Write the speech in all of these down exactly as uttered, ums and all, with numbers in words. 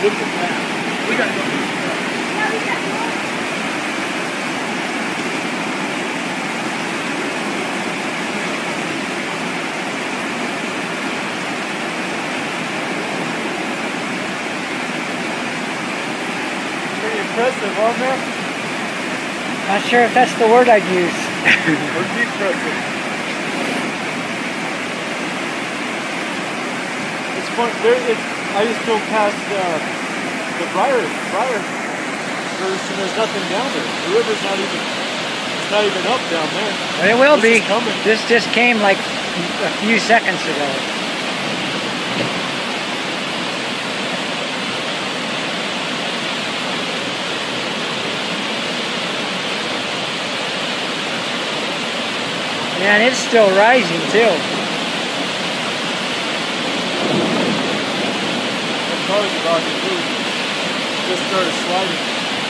Look at that. We gotta go. Yeah, we gotta go. Pretty impressive, huh, man? Not sure if that's the word I'd use. Pretty impressive. It's fun. There, it's, I just drove past uh, the Briar, Briar First, and there's nothing down there. The river's not even, it's not even up down there. But it will this be. Coming. This just came like a few seconds ago. Man, it's still rising too. That car's about to move. Just started sliding.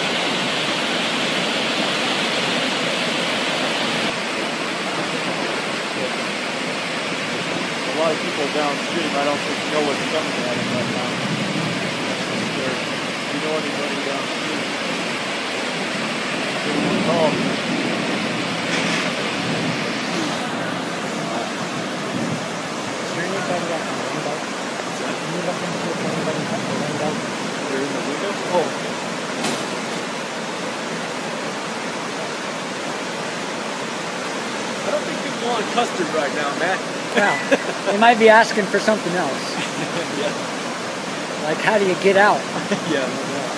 A lot of people downstream, I don't think know what's coming at them right now. If you know anybody downstream, give them a call. They're in the window? Oh. I don't think people want custard right now, Matt. Well, they might be asking for something else. Yeah. Like, how do you get out? Yeah, no doubt.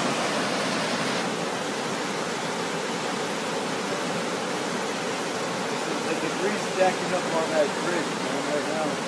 The debris stacking up on that bridge, man, right now.